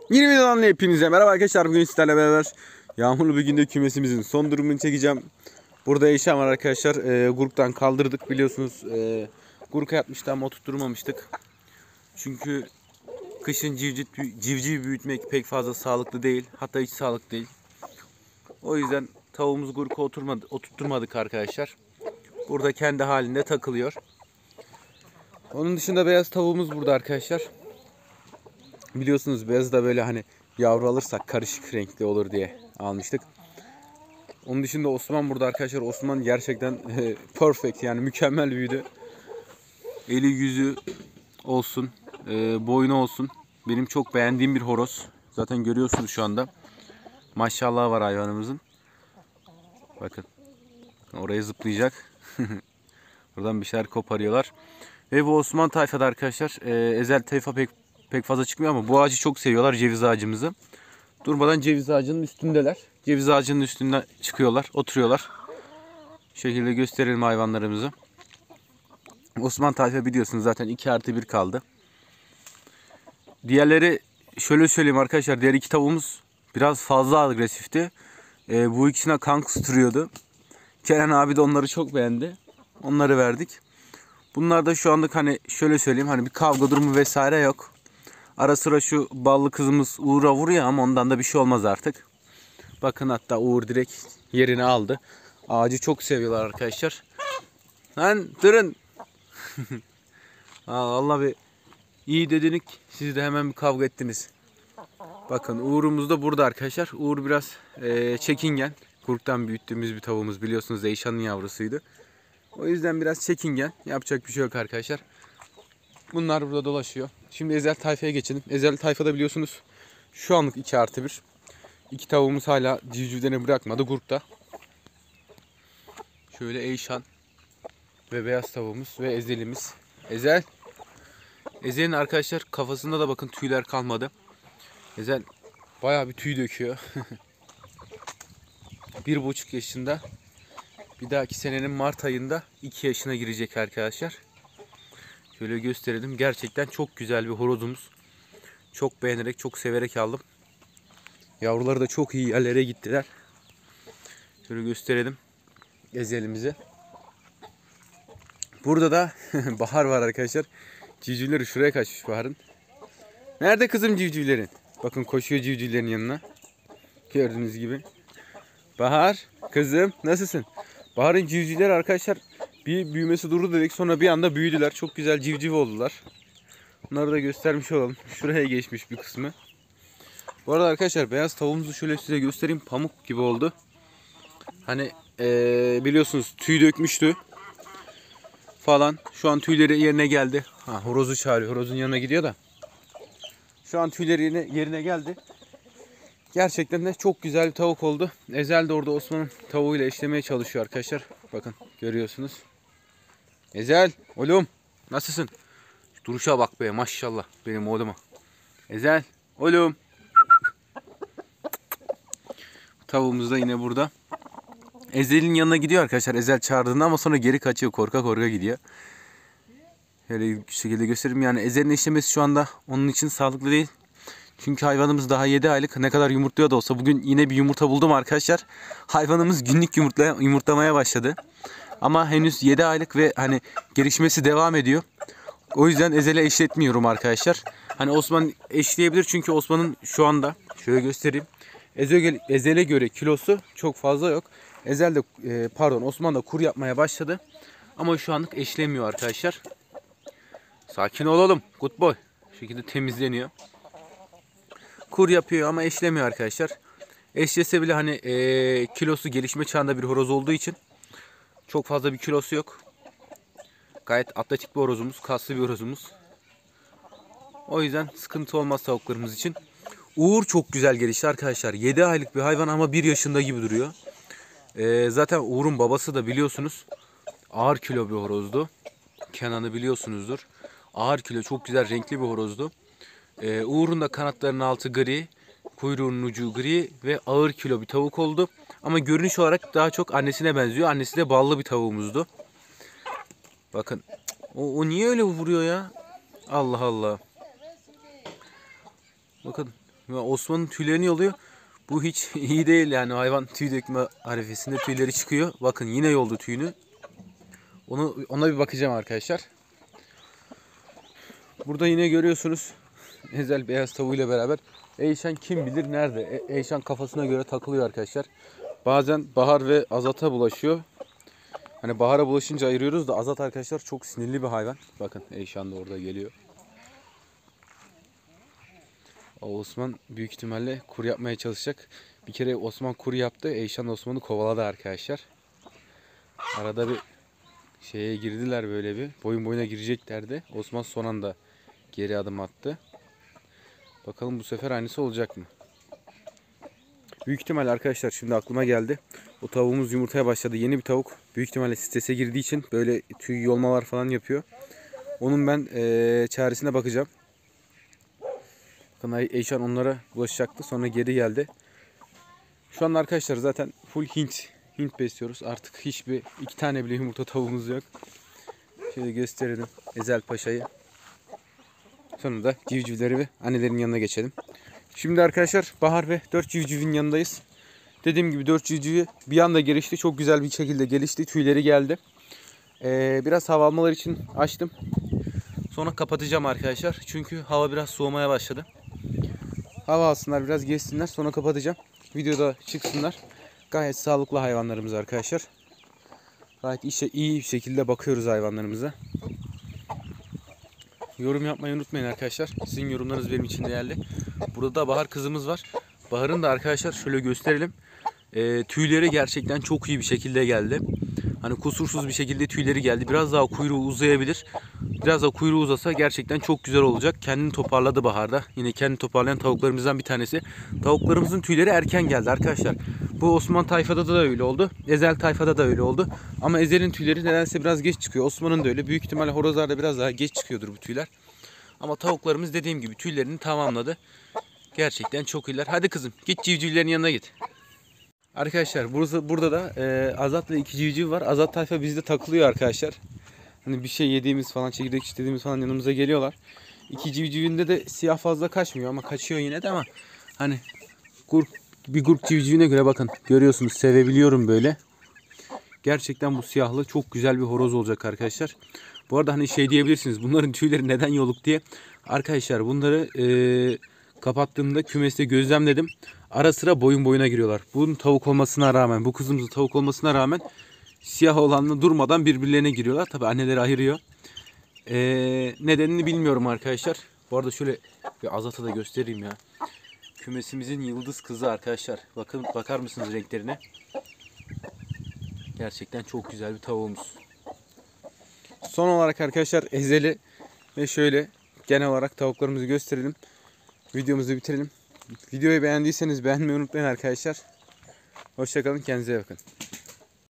Yeni videodan hepinize merhaba arkadaşlar. Bugün sizlerle beraber yağmurlu bir günde kümesimizin son durumunu çekeceğim. Burada eşya var arkadaşlar. Gurktan kaldırdık biliyorsunuz. Gurka yatmıştı ama oturtturmamıştık. Çünkü kışın civciv büyütmek pek fazla sağlıklı değil. Hatta hiç sağlıklı değil. O yüzden tavuğumuzu gurka oturtturmadık arkadaşlar. Burada kendi halinde takılıyor. Onun dışında beyaz tavuğumuz burada arkadaşlar. Biliyorsunuz beyaz da böyle hani yavru alırsak karışık renkli olur diye almıştık. Onun dışında Osman burada arkadaşlar. Osman gerçekten perfect, yani mükemmel büyüdü. Eli yüzü olsun, boynu olsun. Benim çok beğendiğim bir horoz. Zaten görüyorsunuz şu anda. Maşallah var hayvanımızın. Bakın oraya zıplayacak. Buradan bir şeyler koparıyorlar. Ve bu Osman tayfada arkadaşlar. Ezel tayfa pek fazla çıkmıyor ama bu ağacı çok seviyorlar, ceviz ağacımızı. Durmadan ceviz ağacının üstündeler. Ceviz ağacının üstünden çıkıyorlar, oturuyorlar. Şu şekilde gösterelim hayvanlarımızı. Osman tayfa biliyorsunuz zaten 2+1 kaldı. Diğerleri şöyle söyleyeyim arkadaşlar. Diğer iki tavuğumuz biraz fazla agresifti. Bu ikisine kan kusturuyordu. Kenan abi de onları çok beğendi. Onları verdik. Bunlar da şu anlık hani şöyle söyleyeyim, hani bir kavga durumu vesaire yok. Ara sıra şu ballı kızımız Uğur'a vuruyor ama ondan da bir şey olmaz artık. Bakın hatta Uğur direkt yerini aldı. Ağacı çok seviyorlar arkadaşlar. Lan durun. Allah bir iyi dedik. Siz de hemen bir kavga ettiniz. Bakın Uğur'umuz da burada arkadaşlar. Uğur biraz çekingen. Kurktan büyüttüğümüz bir tavuğumuz, biliyorsunuz Eyşan'ın yavrusuydu. O yüzden biraz çekingen. Yapacak bir şey yok arkadaşlar. Bunlar burada dolaşıyor. Şimdi Ezel tayfaya geçelim. Ezel tayfada biliyorsunuz şu anlık 2+1. İki tavuğumuz hala civcivlerini bırakmadı Gurk'ta. Şöyle Eyşan ve beyaz tavuğumuz ve Ezel'imiz. Ezel. Ezel'in arkadaşlar kafasında da bakın tüyler kalmadı. Ezel bayağı bir tüy döküyor. 1,5 yaşında. Bir dahaki senenin Mart ayında 2 yaşına girecek arkadaşlar. Şöyle gösterelim. Gerçekten çok güzel bir horozumuz. Çok beğenerek, çok severek aldım. Yavruları da çok iyi yerlere gittiler. Şöyle gösterelim Ezel'imizi. Burada da Bahar var arkadaşlar. Civcivleri şuraya kaçmış Bahar'ın. Nerede kızım civcivlerin? Bakın koşuyor civcivlerin yanına. Gördüğünüz gibi. Bahar kızım nasılsın? Bahar'ın civcivleri arkadaşlar bir büyümesi durdu dedik. Sonra bir anda büyüdüler. Çok güzel civciv oldular. Bunları da göstermiş olalım. Şuraya geçmiş bir kısmı. Bu arada arkadaşlar beyaz tavuğumuzu şöyle size göstereyim. Pamuk gibi oldu. Hani biliyorsunuz tüy dökmüştü falan. Şu an tüyleri yerine geldi. Horozu çağırıyor. Horozun yanına gidiyor da. Şu an tüyleri yerine geldi. Gerçekten de çok güzel bir tavuk oldu. Ezel de orada Osman'ın tavuğuyla eşlemeye çalışıyor arkadaşlar. Bakın görüyorsunuz. Ezel oğlum nasılsın? Duruşa bak be, maşallah benim oğluma. Ezel oğlum. Tavuğumuz da yine burada. Ezel'in yanına gidiyor arkadaşlar. Ezel çağırdığında ama sonra geri kaçıyor. Korka korka gidiyor. Şöyle bir şekilde göstereyim. Yani Ezel'in eşlemesi şu anda onun için sağlıklı değil. Çünkü hayvanımız daha 7 aylık. Ne kadar yumurtluyor da olsa bugün yine bir yumurta buldum arkadaşlar. Hayvanımız günlük yumurtlamaya başladı. Ama henüz 7 aylık ve hani gelişmesi devam ediyor. O yüzden Ezel'e eşletmiyorum arkadaşlar. Hani Osman eşleyebilir çünkü Osman'ın şu anda şöyle göstereyim. Ezel'e göre kilosu çok fazla yok. Ezel de Osman da kur yapmaya başladı. Ama şu anlık eşlemiyor arkadaşlar. Sakin olalım. Good boy. Bu şekilde temizleniyor. Kur yapıyor ama eşlemiyor arkadaşlar. Eşlese bile hani kilosu gelişme çağında bir horoz olduğu için çok fazla bir kilosu yok. Gayet atletik bir horozumuz, kaslı bir horozumuz. O yüzden sıkıntı olmaz tavuklarımız için. Uğur çok güzel gelişti arkadaşlar. 7 aylık bir hayvan ama 1 yaşında gibi duruyor. Zaten Uğur'un babası da biliyorsunuz ağır kilo bir horozdu. Kenan'ı biliyorsunuzdur. Ağır kilo, çok güzel renkli bir horozdu. Uğur'un da kanatlarının altı gri, kuyruğunun ucu gri ve ağır kilo bir tavuk oldu. Ama görünüş olarak daha çok annesine benziyor. Annesi de ballı bir tavuğumuzdu. Bakın o niye öyle vuruyor ya? Allah Allah. Bakın Ve Osman'ın tüylerini yoluyor. Bu hiç iyi değil yani, hayvan tüy dökme arifesinde tüyleri çıkıyor. Bakın yine yoldu tüyünü. Ona bir bakacağım arkadaşlar. Burada yine görüyorsunuz Ezel beyaz tavuğuyla beraber. Eyşan kim bilir nerede? Eyşan kafasına göre takılıyor arkadaşlar. Bazen Bahar ve Azat'a bulaşıyor. Hani Bahar'a bulaşınca ayırıyoruz da Azat arkadaşlar çok sinirli bir hayvan. Bakın Eyşan da orada geliyor. Osman büyük ihtimalle kur yapmaya çalışacak. Bir kere Osman kur yaptı. Eyşan Osman'ı kovaladı arkadaşlar. Arada bir şeye girdiler, böyle bir boyun boyuna gireceklerdi. Osman son anda geri adım attı. Bakalım bu sefer aynısı olacak mı? Büyük ihtimalle arkadaşlar şimdi aklıma geldi. O tavuğumuz yumurtaya başladı. Yeni bir tavuk. Büyük ihtimalle strese girdiği için böyle tüy yolmalar falan yapıyor. Onun ben çaresine bakacağım. Bakın Eyşan onlara bulaşacaktı. Sonra geri geldi. Şu anda arkadaşlar zaten full Hint besliyoruz. Artık hiçbir 2 tane bile yumurta tavuğumuz yok. Şöyle gösterelim Ezel Paşa'yı. Sonra da civcivleri ve annelerin yanına geçelim. Şimdi arkadaşlar Bahar ve 4 civcivin yanındayız. Dediğim gibi 4 civcivi bir anda gelişti. Çok güzel bir şekilde gelişti. Tüyleri geldi. Biraz hava almaları için açtım. Sonra kapatacağım arkadaşlar. Çünkü hava biraz soğumaya başladı. Hava alsınlar, biraz geçsinler. Sonra kapatacağım. Videoda çıksınlar. Gayet sağlıklı hayvanlarımız arkadaşlar. Gayet iyi bir şekilde bakıyoruz hayvanlarımıza. Yorum yapmayı unutmayın arkadaşlar. Sizin yorumlarınız benim için değerli. Burada da Bahar kızımız var. Bahar'ın da arkadaşlar şöyle gösterelim. Tüyleri gerçekten çok iyi bir şekilde geldi. Hani kusursuz bir şekilde tüyleri geldi. Biraz daha kuyruğu uzayabilir. Biraz daha kuyruğu uzasa gerçekten çok güzel olacak. Kendini toparladı Bahar'da. Yine kendini toparlayan tavuklarımızdan bir tanesi. Tavuklarımızın tüyleri erken geldi arkadaşlar. Bu Osman tayfada da öyle oldu. Ezel tayfada da öyle oldu. Ama Ezel'in tüyleri nedense biraz geç çıkıyor. Osman'ın da öyle. Büyük ihtimalle horozlarda biraz daha geç çıkıyordur bu tüyler. Ama tavuklarımız dediğim gibi tüylerini tamamladı. Gerçekten çok iyiler. Hadi kızım git civcivlerin yanına git. Arkadaşlar burada da Azat'la 2 civciv var. Azat tayfa bizde takılıyor arkadaşlar. Hani bir şey yediğimiz falan, çekirdek istediğimiz falan yanımıza geliyorlar. 2 civcivinde de siyah fazla kaçmıyor ama kaçıyor yine de, ama hani bir grup civcivine göre bakın görüyorsunuz, sevebiliyorum böyle. Gerçekten bu siyahlı çok güzel bir horoz olacak arkadaşlar. Bu arada hani şey diyebilirsiniz, bunların tüyleri neden yoluk diye. Arkadaşlar bunları kapattığımda kümeste gözlemledim. Ara sıra boyun boyuna giriyorlar. Bunun tavuk olmasına rağmen, bu kızımızın tavuk olmasına rağmen siyah olanla durmadan birbirlerine giriyorlar. Tabi anneleri ayırıyor. Nedenini bilmiyorum arkadaşlar. Bu arada şöyle bir Azat'a da göstereyim ya. Kümesimizin yıldız kızı arkadaşlar. Bakın, bakar mısınız renklerine? Gerçekten çok güzel bir tavuğumuz. Son olarak arkadaşlar Ezel'i ve şöyle genel olarak tavuklarımızı gösterelim. Videomuzu bitirelim. Videoyu beğendiyseniz beğenmeyi unutmayın arkadaşlar. Hoşça kalın, kendinize iyi bakın.